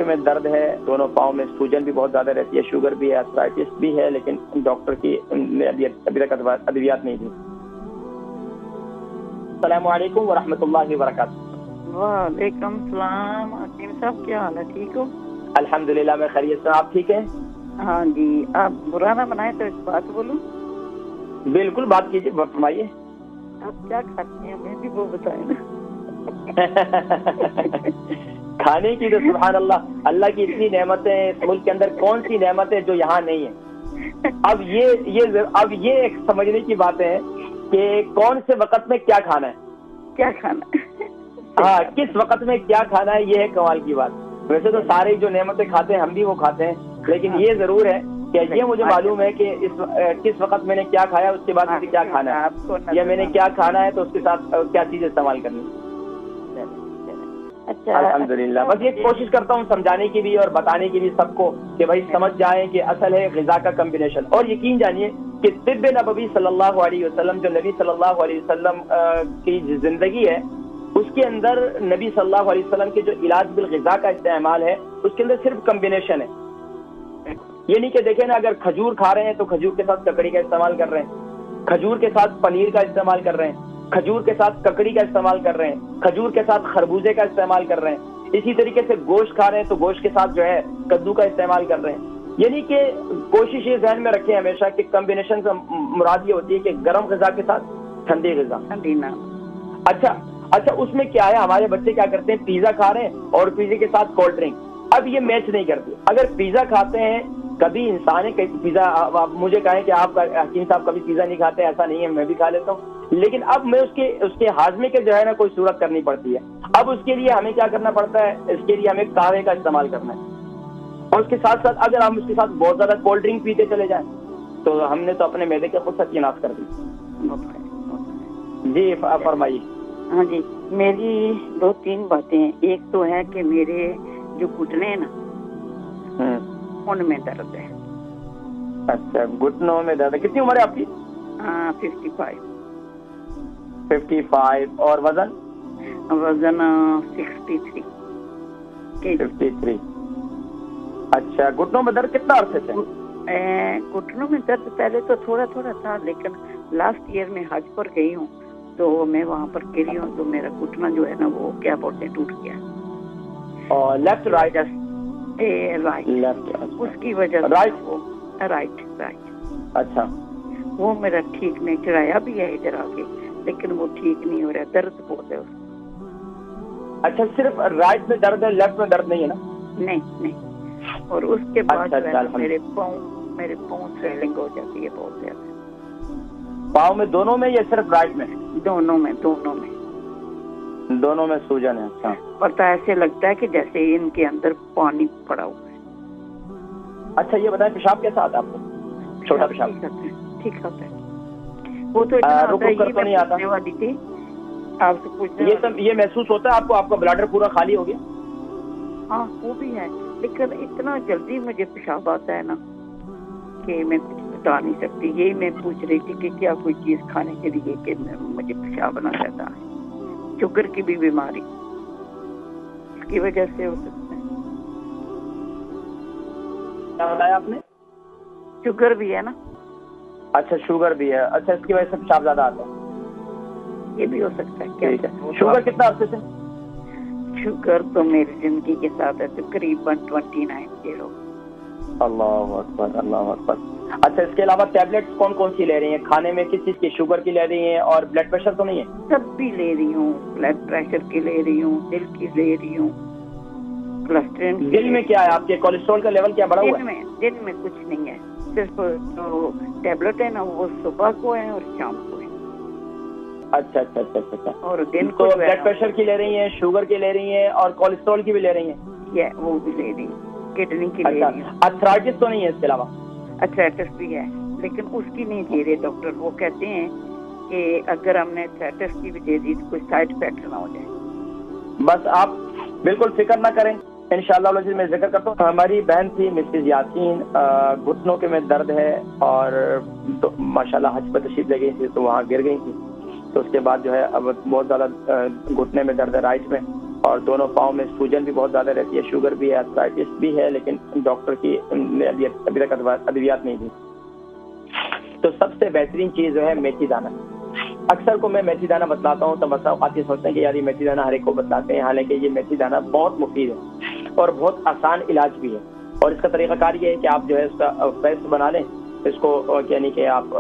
کے میں درد ہے، دونوں پاؤں میں سوجن بھی بہت زیادہ رہتی ہے، شوگر بھی ہے، آرتھرائٹس بھی ہے، لیکن ڈاکٹر کی ابھی تک ادویات نہیں دی۔ السلام علیکم ورحمۃ اللہ وبرکاتہ۔ وعلیکم السلام حکیم صاحب، کیا حال ہے؟ ٹھیک ہو؟ الحمدللہ میں خیریت سے، آپ ٹھیک ہیں؟ ہاں جی، آپ برا نہ بنائیں تو ایک بات بولوں؟ بالکل بات کیجیے، فرمائیے۔ آپ کیا کھاتے ہیں ہمیں بھی وہ بتائیں نا۔ کھانے کی تو سبحان اللہ کی اتنی نعمتیں ہیں اس ملک کے اندر، کون سی نعمت ہے جو یہاں نہیں ہے؟ اب یہ ایک سمجھنے کی بات ہے کہ کون سے وقت میں کیا کھانا ہے، کیا کھانا ہے، ہاں کس وقت میں کیا کھانا ہے، یہ ہے کمال کی بات۔ ویسے تو سارے جو نعمتیں کھاتے ہیں ہم بھی وہ کھاتے ہیں، لیکن یہ ضرور ہے کہ یہ مجھے معلوم ہے کہ کس وقت میں نے کیا کھایا، اس کے بعد مجھے کیا کھانا ہے، یا میں نے کیا کھانا ہے تو اس کے ساتھ کیا چیز استعمال کرنی ہے۔ الحمدللہ، بس یہ کوشش کرتا ہوں سمجھانے کی بھی اور بتانے کی بھی سب کو کہ بھائی سمجھ جائیں کہ اصل ہے غذا کا کمبینیشن۔ اور یقین جانیے کہ طب نبوی صلی اللہ علیہ وسلم، جو نبی صلی اللہ علیہ وسلم کی زندگی ہے، اس کے اندر نبی صلی اللہ علیہ وسلم کے جو علاج بالغذا کا استعمال ہے، اس کے اندر صرف کمبینیشن ہے۔ یہ نہیں کہ دیکھیں نا، اگر کھجور کھا رہے ہیں تو کھجور کے ساتھ ککڑی کا استعمال کر رہے ہیں، کھجور کے ساتھ پنیر کا استعمال کر رہے ہیں، کھجور کے ساتھ ککڑی کا استعمال کر رہے ہیں، کھجور کے ساتھ خربوزے کا استعمال کر رہے ہیں، اسی طریقے سے گوشت کھا رہے ہیں تو گوشت کے ساتھ جو ہے کدو کا استعمال کر رہے ہیں۔ یعنی کہ کوشش یہ ذہن میں رکھیں ہمیشہ کہ کمبینیشن سے مراد یہ ہوتی ہے کہ گرم غذا کے ساتھ ٹھنڈی غذا۔ اچھا اس میں کیا ہے، ہمارے بچے کیا کرتے ہیں، پیزا کھا رہے ہیں اور پیزے کے ساتھ کولڈ ڈرنک۔ اب یہ میچ نہیں کرتی۔ اگر پیزا کھاتے ہیں، کبھی انسان ہے پیزا، مجھے کہیں کہ آپ حکیم صاحب کبھی پیزا نہیں کھاتے، ایسا نہیں ہے، میں بھی کھا لیتا ہوں، لیکن اب میں اس کے ہاضمے کے جو ہے نا کوئی صورت کرنی پڑتی ہے۔ اب اس کے لیے ہمیں کیا کرنا پڑتا ہے، اس کے لیے ہمیں قہوے کا استعمال کرنا ہے، اور اس کے ساتھ ساتھ اگر ہم اس کے ساتھ بہت زیادہ کولڈ ڈرنک پیتے چلے جائیں تو ہم نے تو اپنے معدے کے خود ستیاناش کر دی۔ جی فرمائیے۔ ہاں جی، میری 2-3 باتیں ہیں۔ ایک تو ہے کہ میرے جو گھٹنے ہیں نا، ان میں درد ہے۔ اچھا، گھٹنوں میں درد ہے۔ کتنی عمر ہے آپ کی؟ 55۔ اور وزن 63۔ اچھا، گھٹنوں میں درد کتنا عرصے سے؟ گھٹنوں میں درد پہلے تو تھوڑا تھوڑا تھا، لیکن لاسٹ ایئر میں حج پر گئی ہوں تو میں وہاں پر گری ہوں تو میرا گھٹنا جو ہے نا وہ کیا بولتے ہیں ٹوٹ گیا۔ اور لیفٹ رائٹ؟ رائٹ، اس کی وجہ سے رائٹ۔ اچھا، وہ میرا ٹھیک نہیں، چڑھایا بھی ہے ادھر آ کے، لیکن وہ ٹھیک نہیں ہو رہا، درد بہت ہے اس۔ اچھا، صرف رائٹ میں درد ہے، لیفٹ میں درد نہیں ہے نا؟ نہیں۔ اور اس کے بعد میرے پاؤں سویلنگ ہو جاتی ہے بہت زیادہ۔ پاؤں میں دونوں میں یا صرف رائٹ میں؟ دونوں میں سوجن ہے۔ اچھا، پتہ ایسے لگتا ہے کہ جیسے ان کے اندر پانی پڑا ہوا ہے۔ اچھا، یہ بتائیں پیشاب کیسا آتا ہے آپ کو؟ چھوٹا پیشاب ٹھیک آتا ہے؟ وہ تو نہیں آتا والی تھی آپ سے پوچھنے، یہ محسوس ہوتا ہے آپ کو، آپ کا بلاڈر پورا خالی ہو گیا؟ ہاں وہ بھی ہے، لیکن اتنا جلدی مجھے پیشاب آتا ہے نا کہ میں کچھ بتا نہیں سکتی۔ یہی میں پوچھ رہی تھی کہ کیا کوئی چیز کھانے کے لیے کہ مجھے پیشاب بنا رہتا ہے۔ شوگر کی بھی بیماری اس کی وجہ سے ہو سکتا ہے۔ کیا بتایا آپ نے؟ شوگر بھی ہے نا؟ اچھا، شوگر بھی ہے۔ اچھا، اس کی وجہ سے پیشاب زیادہ آتا ہے؟ یہ بھی ہو سکتا ہے۔ ٹھیک ہے۔ شوگر کتنا عرصے سے؟ شوگر تو میری زندگی کے ساتھ ہے تقریباً 29 اللہ اکبر، اللہ اکبر۔ اچھا، اس کے علاوہ ٹیبلٹس کون سی لے رہی ہیں؟ کھانے میں کس چیز کی؟ شوگر کی لے رہی ہیں اور بلڈ پریشر تو نہیں ہے؟ سب بھی لے رہی ہوں، بلڈ پریشر کی لے رہی ہوں، دل کی لے رہی ہوں، کولیسٹرول۔ دل میں کیا ہے آپ کے؟ کولیسٹرول کا لیول کیا بڑھا ہوا ہے؟ دل میں کچھ نہیں ہے، صرف جو ٹیبلٹ ہے نا وہ صبح کو ہے اور شام کو ہے۔ اچھا، اور دن کو بلڈ پریشر کی لے رہی ہیں، شوگر کی لے رہی ہیں اور کولیسٹرول کی بھی لے رہی ہیں؟ وہ بھی لے رہی ہوں، کڈنی کی لے رہی ہوں۔ آرتھرائٹس تو نہیں ہے اس کے علاوہ؟ آرتھرائٹس بھی ہے، لیکن اس کی نہیں دے رہے ڈاکٹر۔ وہ کہتے ہیں کہ اگر ہم نے آرتھرائٹس کی بھی دے دی تو کوئی سائڈ افیکٹ نہ ہو جائے۔ بس آپ بالکل فکر نہ کریں، انشاءاللہ میں ذکر کرتا ہوں۔ ہماری بہن تھی مسز یاسین، گھٹنوں کے میں درد ہے اور ماشاءاللہ حج پہ تشریف لے گئی تھی تو وہاں گر گئی تھی، تو اس کے بعد جو ہے اب بہت زیادہ گھٹنے میں درد ہے رائٹ میں، اور دونوں پاؤں میں سوجن بھی بہت زیادہ رہتی ہے، شوگر بھی ہے، آرتھرائٹس بھی ہے، لیکن ڈاکٹر کی ابھی تک ادویات نہیں دی. تو سب سے بہترین چیز جو ہے میتھی دانہ. اکثر کو میں میتھی دانہ بتلاتا ہوں تو بس اوقات یہ سوچتے ہیں کہ یار یہ میتھی دانہ ہر ایک کو بتلاتے ہیں، حالانکہ یہ میتھی دانہ بہت مفید ہے اور بہت آسان علاج بھی ہے. اور اس کا طریقہ کار یہ ہے کہ آپ جو ہے اس کا پیسٹ بنا لیں، اس کو یعنی کہ آپ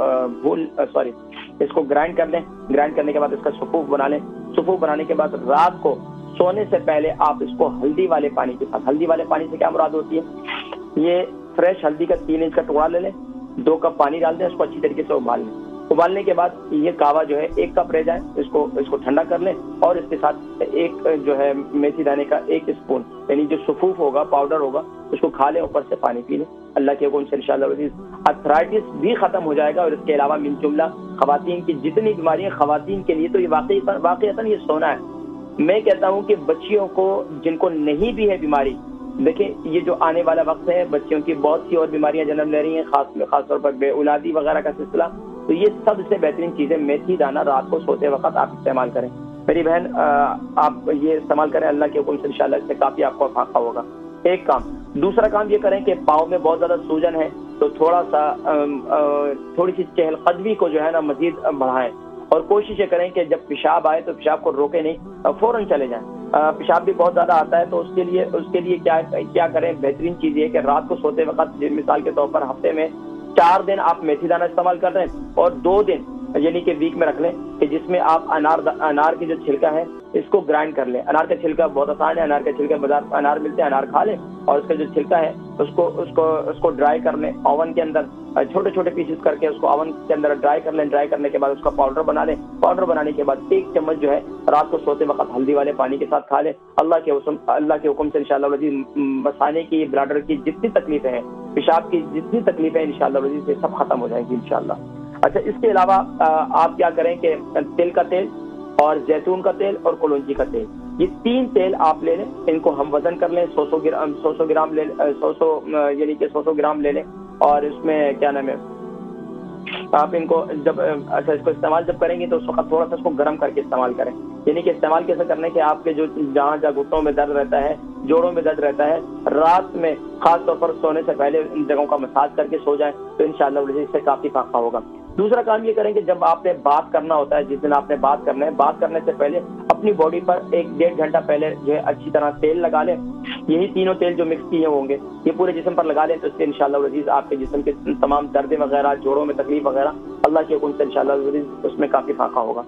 اس کو گرائنڈ کر لیں. گرائنڈ کرنے کے بعد اس کا صفوف بنا لیں. صفوف بنانے کے بعد رات کو سونے سے پہلے آپ اس کو ہلدی والے پانی کے ساتھ، ہلدی والے پانی سے کیا مراد ہوتی ہے، یہ فریش ہلدی کا 3 انچ کا ٹکڑا لے لیں، 2 کپ پانی ڈال دیں، اس کو اچھی طریقے سے ابال لیں. ابالنے کے بعد یہ کہوا جو ہے 1 کپ رہ جائے، اس کو ٹھنڈا کر لیں اور اس کے ساتھ ایک جو ہے میتھی دانے کا 1 اسپون یعنی جو صفوف ہوگا، پاؤڈر ہوگا، اس کو کھا لیں، اوپر سے پانی پی لیں. اللہ کے حکم سے انشاءاللہ عزیز آرتھرائٹس بھی ختم ہو جائے گا. اور اس کے علاوہ من جملہ خواتین کی جتنی بیماریاں خواتین کے لیے تو یہ واقعتاً یہ سونا ہے. میں کہتا ہوں کہ بچیوں کو جن کو نہیں بھی ہے بیماری، دیکھیں یہ جو آنے والا وقت ہے بچیوں کی بہت سی اور بیماریاں جنم لے رہی ہیں، خاص طور پر بے اولادی وغیرہ کا سلسلہ، تو یہ سب سے بہترین چیز ہے میتھی دانہ رات کو سوتے وقت آپ استعمال کریں. میری بہن آپ یہ استعمال کریں، اللہ کے حکم سے انشاءاللہ اس سے کافی آپ کو فائدہ ہوگا. ایک کام. دوسرا کام یہ کریں کہ پاؤں میں بہت زیادہ سوجن ہے تو تھوڑی سی چہل قدمی کو جو ہے نا مزید بڑھائیں اور کوشش یہ کریں کہ جب پیشاب آئے تو پیشاب کو روکے نہیں، فوراً چلے جائیں. پیشاب بھی بہت زیادہ آتا ہے تو اس کے لیے کیا کریں، بہترین چیز یہ کہ رات کو سوتے وقت مثال کے طور پر ہفتے میں 4 دن آپ میتھی دانہ استعمال کر رہے ہیں اور 2 دن یعنی کہ ویک میں رکھ لیں کہ جس میں آپ انار کی جو چھلکا ہے اس کو گرائنڈ کر لیں. انار کا چھلکا بہت آسان ہے، انار کے چھلکے بازار انار ملتے ہیں، انار کھا لیں اور اس کا جو چھلکا ہے اس کو ڈرائی کر لیں اوون کے اندر، چھوٹے چھوٹے پیسز کر کے اس کو اوون کے اندر ڈرائی کر لیں. ڈرائی کرنے کے بعد اس کا پاؤڈر بنا لیں. پاؤڈر بنانے کے بعد 1 چمچ جو ہے رات کو سوتے وقت ہلدی والے پانی کے ساتھ کھا لیں. اللہ کے حکم سے انشاءاللہ وزید مثانے کی، بلاڈر کی جتنی تکلیفیں ہیں، پیشاب کی جتنی تکلیفیں ہیں انشاءاللہ وزید سے سب ختم ہو جائیں گی انشاءاللہ. اچھا، اس کے علاوہ آپ کیا کریں کہ تل کا تیل اور زیتون کا تیل اور کلونجی کا تیل، یہ 3 تیل آپ لے لیں. ان کو ہم وزن کر لیں، 100 گرام لے لیں، 100 گرام لے لیں. اور اس میں کیا نام ہے، آپ ان کو جب اس کو استعمال جب کریں گے تو اس وقت تھوڑا سا اس کو گرم کر کے استعمال کریں. یعنی کہ استعمال کیسے کرنے کہ آپ کے جو جہاں گھٹنوں میں درد رہتا ہے، جوڑوں میں درد رہتا ہے، رات میں خاص طور پر سونے سے پہلے ان جگہوں کا مساج کر کے سو جائیں تو انشاءاللہ اس سے کافی فائدہ ہوگا. دوسرا کام یہ کریں کہ جب آپ نے بات کرنا ہوتا ہے، جس دن آپ نے بات کرنا ہے، بات کرنے سے پہلے اپنی باڈی پر 1-1.5 گھنٹہ پہلے جو ہے اچھی طرح تیل لگا لیں. یہی تینوں تیل جو مکس کیے ہوں گے یہ پورے جسم پر لگا لیں تو اس سے انشاءاللہ العزیز آپ کے جسم کے تمام دردیں وغیرہ، جوڑوں میں تکلیف وغیرہ، اللہ کے حکم سے انشاءاللہ العزیز اس میں کافی فائدہ ہوگا.